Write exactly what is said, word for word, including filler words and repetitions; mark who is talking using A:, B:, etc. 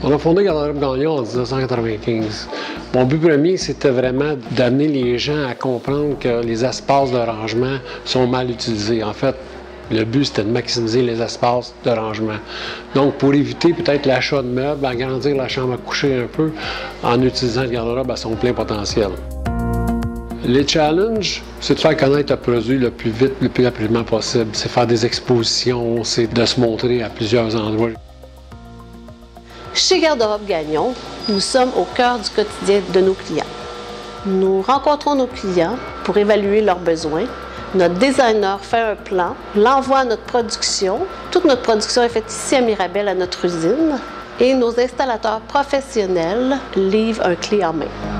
A: On a fondé Garde-robe Gagnon en dix-neuf cent quatre-vingt-quinze. Mon but premier, c'était vraiment d'amener les gens à comprendre que les espaces de rangement sont mal utilisés. En fait, le but, c'était de maximiser les espaces de rangement. Donc, pour éviter peut-être l'achat de meubles, agrandir la chambre à coucher un peu en utilisant le garde-robe à son plein potentiel. Les challenges, c'est de faire connaître le produit le plus vite, le plus rapidement possible. C'est faire des expositions, c'est de se montrer à plusieurs endroits.
B: Chez Garde-robe Gagnon, nous sommes au cœur du quotidien de nos clients. Nous rencontrons nos clients pour évaluer leurs besoins. Notre designer fait un plan, l'envoie à notre production. Toute notre production est faite ici à Mirabel, à notre usine. Et nos installateurs professionnels livrent un clé en main.